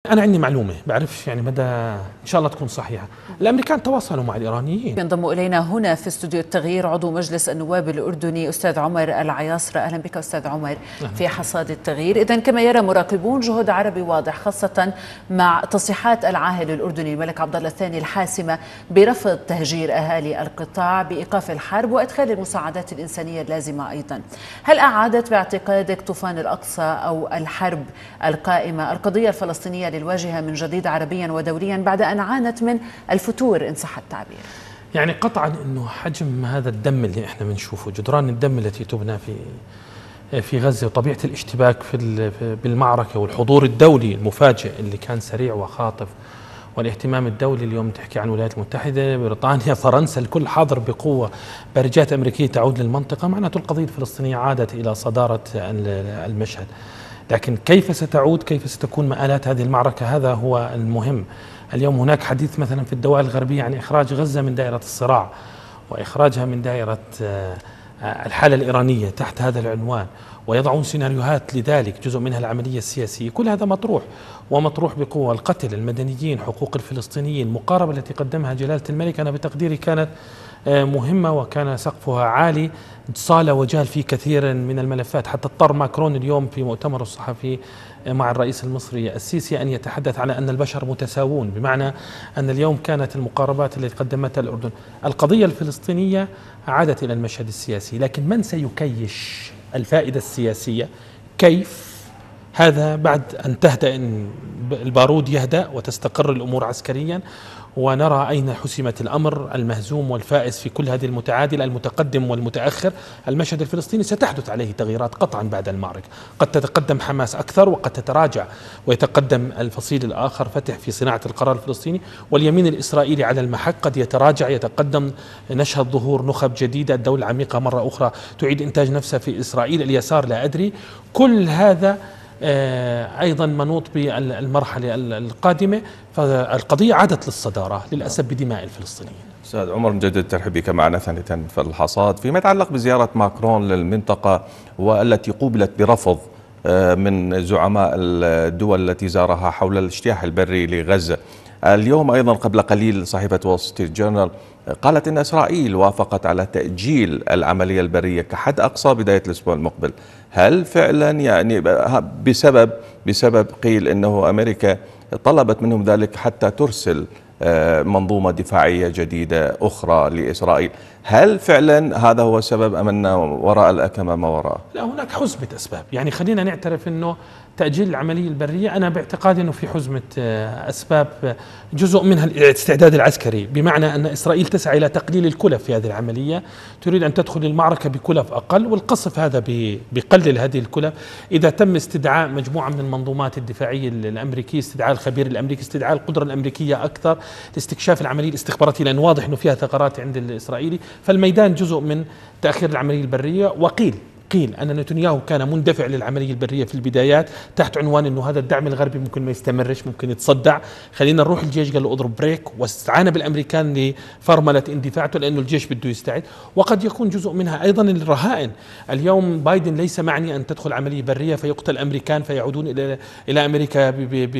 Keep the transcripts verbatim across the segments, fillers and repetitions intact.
أنا عندي معلومة بعرفش يعني مدى إن شاء الله تكون صحيحة. الأمريكان تواصلوا مع الإيرانيين. ينضم إلينا هنا في استوديو التغيير عضو مجلس النواب الأردني أستاذ عمر العياصرة. أهلا بك أستاذ عمر في حصاد التغيير. إذن كما يرى مراقبون جهود عربي واضح خاصة مع تصريحات العاهل الأردني الملك عبد الله الثاني الحاسمة برفض تهجير أهالي القطاع، بإيقاف الحرب وإدخال المساعدات الإنسانية اللازمة أيضا. هل أعادت باعتقادك طوفان الأقصى أو الحرب القائمة القضية الفلسطينية للواجهة من جديد عربيا ودوليا بعد أن عانت من الفتور إن صح التعبير؟ يعني قطعا أنه حجم هذا الدم اللي احنا بنشوفه، جدران الدم التي تبنى في في غزة، وطبيعة الاشتباك في بالمعركة، والحضور الدولي المفاجئ اللي كان سريع وخاطف، والاهتمام الدولي اليوم تحكي عن الولايات المتحدة، بريطانيا، فرنسا، الكل حاضر بقوة، بارجات أمريكية تعود للمنطقة، معناته القضية الفلسطينية عادت إلى صدارة المشهد. لكن كيف ستعود، كيف ستكون مآلات هذه المعركة، هذا هو المهم. اليوم هناك حديث مثلا في الدول الغربية عن إخراج غزة من دائرة الصراع وإخراجها من دائرة الحالة الإيرانية تحت هذا العنوان، ويضعون سيناريوهات لذلك، جزء منها العملية السياسية. كل هذا مطروح ومطروح بقوة. القتل، المدنيين، حقوق الفلسطينيين، المقاربة التي قدمها جلالة الملك أنا بتقديري كانت مهمة وكان سقفها عالي، صال وجال في كثير من الملفات. حتى اضطر ماكرون اليوم في مؤتمر الصحفي مع الرئيس المصري السيسي أن يتحدث على أن البشر متساوون، بمعنى أن اليوم كانت المقاربات التي قدمتها الأردن. القضية الفلسطينية عادت إلى المشهد السياسي، لكن من سيكيش الفائدة السياسية؟ كيف؟ هذا بعد أن تهدأ، البارود يهدأ وتستقر الأمور عسكريا، ونرى أين حسمت الأمر، المهزوم والفائز في كل هذه المتعادلة، المتقدم والمتأخر. المشهد الفلسطيني ستحدث عليه تغييرات قطعا بعد المعركة، قد تتقدم حماس أكثر وقد تتراجع ويتقدم الفصيل الآخر فتح في صناعة القرار الفلسطيني، واليمين الإسرائيلي على المحك قد يتراجع، يتقدم، نشهد ظهور نخب جديدة، الدولة العميقة مرة أخرى تعيد إنتاج نفسها في إسرائيل، اليسار لا أدري. كل هذا أيضا منوط بالمرحلة القادمة، فالقضية عادت للصدارة للأسف بدماء الفلسطينيين. أستاذ عمر، نجدد ترحيب بك معنا ثانية في الحصاد. فيما يتعلق بزيارة ماكرون للمنطقة والتي قوبلت برفض من زعماء الدول التي زارها حول الاجتياح البري لغزة، اليوم أيضا قبل قليل صحيفة وول ستريت جورنال قالت إن إسرائيل وافقت على تأجيل العملية البرية كحد أقصى بداية الأسبوع المقبل. هل فعلا يعني بسبب بسبب قيل إنه أمريكا طلبت منهم ذلك حتى ترسل منظومة دفاعية جديدة أخرى لإسرائيل؟ هل فعلا هذا هو السبب أم أن وراء الأكمة ما وراء؟ لا، هناك حزمة أسباب. يعني خلينا نعترف أنه تأجيل العملية البرية، أنا باعتقادي أنه في حزمة أسباب، جزء منها الاستعداد العسكري، بمعنى أن إسرائيل تسعى إلى تقليل الكلف في هذه العملية، تريد أن تدخل المعركة بكلف أقل، والقصف هذا بيقلل هذه الكلف. إذا تم استدعاء مجموعة من المنظومات الدفاعية الأمريكية، استدعاء الخبير الأمريكي، استدعاء القدرة الأمريكية أكثر لاستكشاف العملية الاستخباراتية، لأن واضح أنه فيها ثغرات عند الإسرائيلي، فالميدان جزء من تأخير العملية البرية. وقيل قيل أن نتنياهو كان مندفع للعملية البرية في البدايات تحت عنوان أنه هذا الدعم الغربي ممكن ما يستمرش، ممكن يتصدع، خلينا نروح. الجيش قال له اضرب بريك، واستعان بالأمريكان لفرملة اندفاعته لأنه الجيش بده يستعد. وقد يكون جزء منها أيضا الرهائن. اليوم بايدن ليس معني أن تدخل عملية برية فيقتل الأمريكان فيعودون إلى إلى أمريكا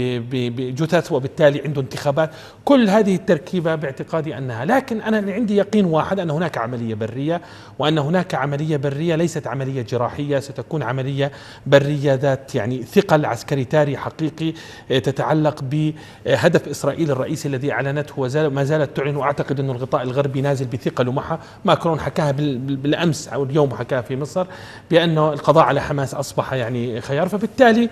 بجثث، وبالتالي عنده انتخابات. كل هذه التركيبة باعتقادي أنها، لكن أنا عندي يقين واحد أن هناك عملية برية، وأن هناك عملية برية ليست عملية جراحية، ستكون عملية برية ذات يعني ثقل عسكري تاري حقيقي، تتعلق بهدف إسرائيل الرئيسي الذي أعلنته وما زالت تعلن، وأعتقد أن الغطاء الغربي نازل بثقله معها. ماكرون حكاها بالأمس أو اليوم حكاها في مصر، بأنه القضاء على حماس أصبح يعني خيار. فبالتالي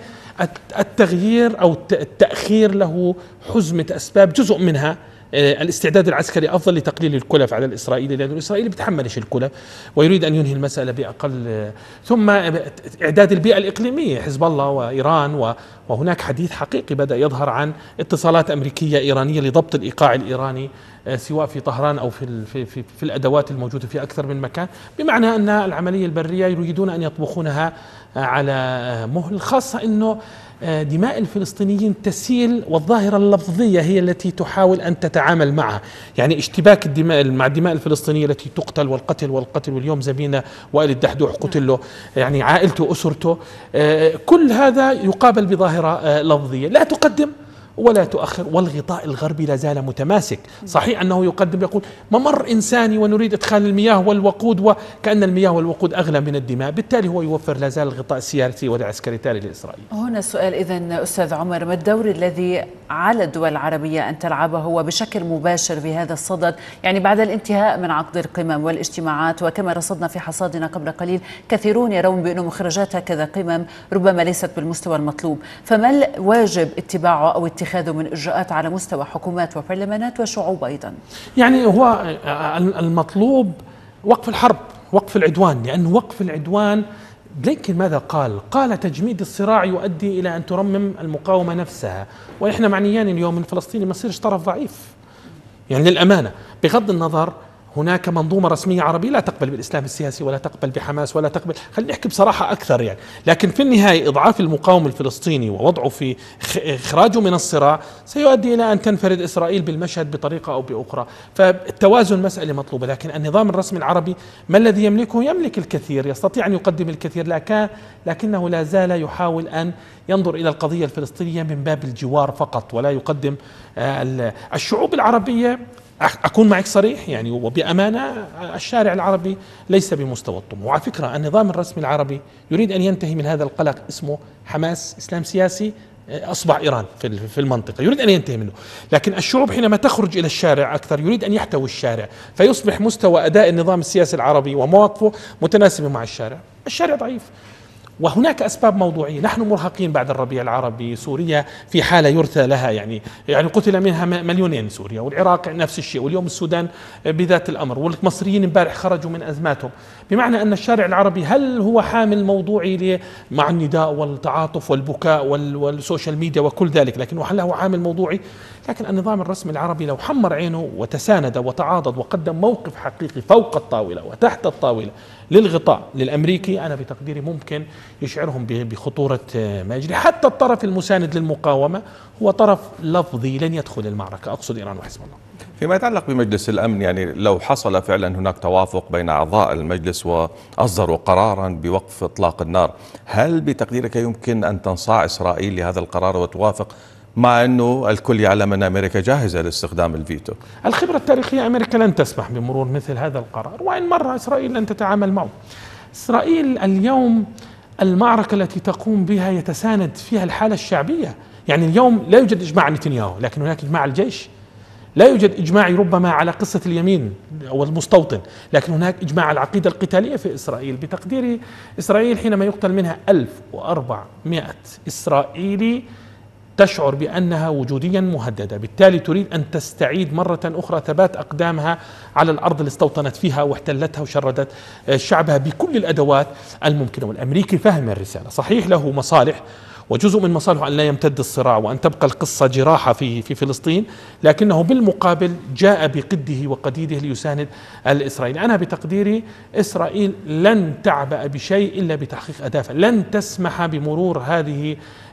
التغيير أو التأخير له حزمة أسباب، جزء منها الاستعداد العسكري أفضل لتقليل الكلف على الإسرائيلي، لأن الإسرائيلي بيتحملش الكلف ويريد أن ينهي المسألة بأقل. ثم إعداد البيئة الإقليمية، حزب الله وإيران، وهناك حديث حقيقي بدأ يظهر عن اتصالات أمريكية إيرانية لضبط الإيقاع الإيراني، سواء في طهران أو في, في, في, في الأدوات الموجودة في أكثر من مكان، بمعنى أن العملية البرية يريدون أن يطبخونها على مهل، خاصة أنه دماء الفلسطينيين تسيل، والظاهرة اللفظية هي التي تحاول أن تتعامل معها. يعني اشتباك الدماء مع الدماء الفلسطينية التي تقتل، والقتل والقتل واليوم زميلنا وائل الدحدوح قتل له يعني عائلته وأسرته، كل هذا يقابل بظاهرة لفظية لا تقدم ولا تؤخر، والغطاء الغربي لا زال متماسك. صحيح أنه يقدم يقول ممر إنساني ونريد إدخال المياه والوقود، وكأن المياه والوقود أغلى من الدماء، بالتالي هو يوفر لا زال الغطاء السياسي والعسكري التالي لإسرائيل. هنا السؤال إذن أستاذ عمر، ما الدور الذي على الدول العربية أن تلعبه وبشكل مباشر في هذا الصدد، يعني بعد الانتهاء من عقد القمم والاجتماعات؟ وكما رصدنا في حصادنا قبل قليل كثيرون يرون بأن مخرجات هكذا قمم ربما ليست بالمستوى المطلوب، فما الواجب اتباعه أو اتخاذه من إجراءات على مستوى حكومات وبرلمانات وشعوب أيضا؟ يعني هو المطلوب وقف الحرب، وقف العدوان، لأن وقف العدوان بلينكن ماذا قال؟ قال تجميد الصراع يؤدي إلى أن ترمم المقاومة نفسها، وإحنا معنيين اليوم من فلسطين ما يصيرش طرف ضعيف، يعني للأمانة بغض النظر هناك منظومة رسمية عربية لا تقبل بالإسلام السياسي ولا تقبل بحماس ولا تقبل، خلينا نحكي بصراحة أكثر يعني، لكن في النهاية إضعاف المقاوم الفلسطيني ووضعه في إخراجه من الصراع سيؤدي إلى أن تنفرد إسرائيل بالمشهد بطريقة أو بأخرى. فالتوازن مسألة مطلوبة، لكن النظام الرسمي العربي ما الذي يملكه؟ يملك الكثير، يستطيع أن يقدم الكثير، لكن لكنه لا زال يحاول أن ينظر إلى القضية الفلسطينية من باب الجوار فقط، ولا يقدم الشعوب العربية. أكون معك صريح يعني وبأمانة، الشارع العربي ليس بمستوى الطموح، وعلى فكرة النظام الرسمي العربي يريد أن ينتهي من هذا القلق اسمه حماس، إسلام سياسي أصبح إيران في المنطقة، يريد أن ينتهي منه. لكن الشعوب حينما تخرج إلى الشارع أكثر يريد أن يحتوي الشارع، فيصبح مستوى أداء النظام السياسي العربي ومواقفه متناسبة مع الشارع. الشارع ضعيف، وهناك أسباب موضوعية. نحن مرهقين بعد الربيع العربي، سوريا في حالة يرثى لها، يعني يعني قتل منها مليونين سوريا، والعراق نفس الشيء، واليوم السودان بذات الأمر، والمصريين امبارح خرجوا من أزماتهم، بمعنى أن الشارع العربي هل هو حامل موضوعي مع النداء والتعاطف والبكاء والسوشيال ميديا وكل ذلك، لكن هل هو عامل موضوعي؟ لكن النظام الرسمي العربي لو حمر عينه وتساند وتعاضد وقدم موقف حقيقي فوق الطاولة وتحت الطاولة للغطاء للأمريكي، أنا بتقديري ممكن يشعرهم بخطورة ما يجري. حتى الطرف المساند للمقاومة هو طرف لفظي لن يدخل المعركة، أقصد إيران وحزب الله. فيما يتعلق بمجلس الأمن، يعني لو حصل فعلا هناك توافق بين أعضاء المجلس وأصدروا قرارا بوقف إطلاق النار، هل بتقديرك يمكن أن تنصاع إسرائيل لهذا القرار وتوافق، مع أنه الكل يعلم أن أمريكا جاهزة لاستخدام الفيتو؟ الخبرة التاريخية أمريكا لن تسمح بمرور مثل هذا القرار، وإن مر إسرائيل لن تتعامل معه. إسرائيل اليوم المعركة التي تقوم بها يتساند فيها الحالة الشعبية، يعني اليوم لا يوجد إجماع نتنياهو، لكن هناك إجماع الجيش. لا يوجد إجماع ربما على قصة اليمين أو المستوطن، لكن هناك إجماع على العقيدة القتالية في إسرائيل. بتقديري إسرائيل حينما يقتل منها ألف وأربعمائة إسرائيلي تشعر بأنها وجوديا مهددة، بالتالي تريد أن تستعيد مرة أخرى ثبات أقدامها على الأرض اللي استوطنت فيها واحتلتها وشردت شعبها بكل الأدوات الممكنة. والأمريكي فهم الرسالة، صحيح له مصالح، وجزء من مصالحه أن لا يمتد الصراع وأن تبقى القصة جراحة في في فلسطين، لكنه بالمقابل جاء بقده وقديده ليساند الإسرائيلي. أنا بتقديري إسرائيل لن تعبأ بشيء إلا بتحقيق أهدافها، لن تسمح بمرور هذه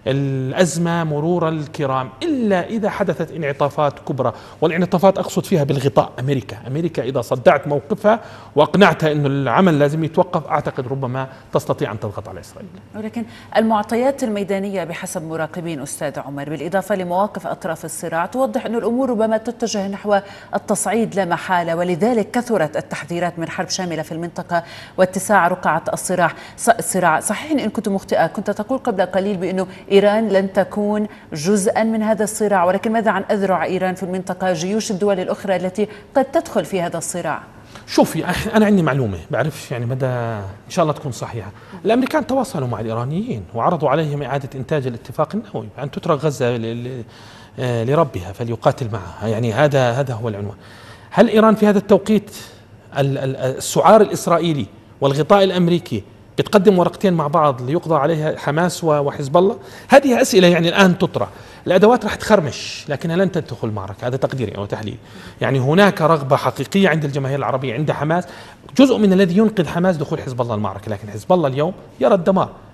الأزمة مرور الكرام إلا إذا حدثت انعطافات كبرى، والانعطافات أقصد فيها بالغطاء أمريكا. أمريكا إذا صدعت موقفها وأقنعتها أن العمل لازم يتوقف، أعتقد ربما تستطيع أن تضغط على إسرائيل. ولكن المعطيات الميدانية بحسب مراقبين أستاذ عمر، بالإضافة لمواقف أطراف الصراع، توضح أن الأمور ربما تتجه نحو التصعيد لا محالة، ولذلك كثرت التحذيرات من حرب شاملة في المنطقة واتساع رقعة الصراع. الصراع صحيح إن كنت مخطئة، كنت تقول قبل قليل بأنه إيران لن تكون جزءا من هذا الصراع، ولكن ماذا عن أذرع إيران في المنطقة، جيوش الدول الأخرى التي قد تدخل في هذا الصراع؟ شوفي، أنا عندي معلومة بعرفش يعني مدى إن شاء الله تكون صحيحة. الأمريكان تواصلوا مع الإيرانيين وعرضوا عليهم إعادة إنتاج الاتفاق النووي، أن تترك غزة لربها فليقاتل معها، يعني هذا هذا هو العنوان. هل إيران في هذا التوقيت السعار الإسرائيلي والغطاء الأمريكي بتقدم ورقتين مع بعض ليقضى عليها حماس وحزب الله؟ هذه أسئلة يعني الآن تطرح. الأدوات راح تخرمش لكنها لن تدخل المعركة، هذا تقديري أو تحليل. يعني هناك رغبة حقيقية عند الجماهير العربية، عند حماس، جزء من الذي ينقذ حماس دخول حزب الله المعركة، لكن حزب الله اليوم يرى الدمار،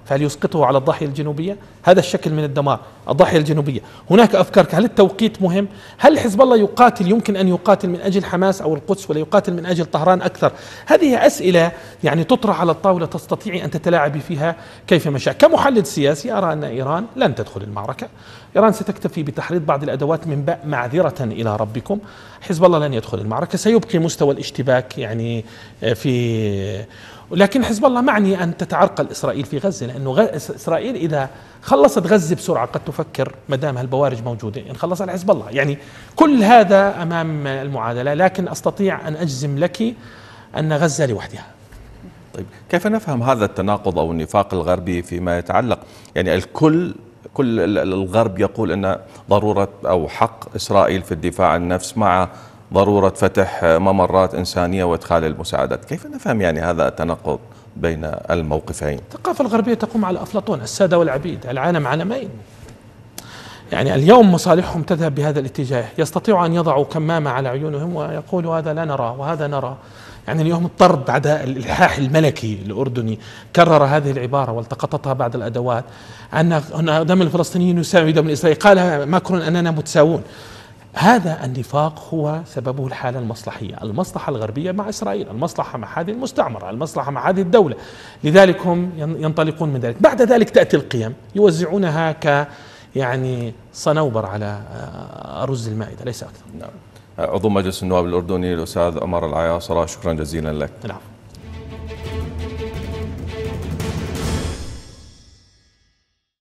فهل يسقطه على الضاحية الجنوبية؟ هذا الشكل من الدمار، الضاحية الجنوبية. هناك أفكار، هل التوقيت مهم؟ هل حزب الله يقاتل، يمكن أن يقاتل من أجل حماس أو القدس، ولا يقاتل من أجل طهران أكثر؟ هذه أسئلة يعني تطرح على الطاولة، تستطيعي أن تتلاعبي فيها كيف ما شاء. كمحلل سياسي أرى أن إيران لن تدخل المعركة، إيران ستكتفي بتحريض بعض الأدوات من باب معذرة إلى ربكم. حزب الله لن يدخل المعركة، سيبقي مستوى الاشتباك يعني في، لكن حزب الله معني أن تتعرقل إسرائيل في غزة، لأنه إسرائيل إذا خلصت غزة بسرعة قد تفكر مدام هالبوارج موجودة إن خلص على حزب الله. يعني كل هذا أمام المعادلة، لكن أستطيع أن أجزم لك أن غزة لوحدها. طيب كيف نفهم هذا التناقض أو النفاق الغربي فيما يتعلق، يعني الكل كل الغرب يقول أن ضرورة أو حق إسرائيل في الدفاع عن النفس مع ضرورة فتح ممرات إنسانية وإدخال المساعدات، كيف نفهم يعني هذا التناقض بين الموقفين؟ الثقافة الغربية تقوم على أفلاطون، السادة والعبيد، العالم عالمين. يعني اليوم مصالحهم تذهب بهذا الاتجاه، يستطيعوا أن يضعوا كمامة على عيونهم ويقولوا هذا لا نرى وهذا نرى. يعني اليوم اضطر بعد الإلحاح الملكي الأردني كرر هذه العبارة والتقطتها بعض الأدوات، أن دم الفلسطينيين يساوي دم الإسرائيلي، قال ماكرون أننا متساوون. هذا النفاق هو سببه الحالة المصلحية، المصلحة الغربية مع إسرائيل، المصلحة مع هذه المستعمرة، المصلحة مع هذه الدولة، لذلك هم ينطلقون من ذلك. بعد ذلك تأتي القيم يوزعونها ك يعني صنوبر على أرز المائدة، ليس أكثر. نعم. عضو مجلس النواب الأردني الأستاذ عمر العياصرة، شكرا جزيلا لك. نعم.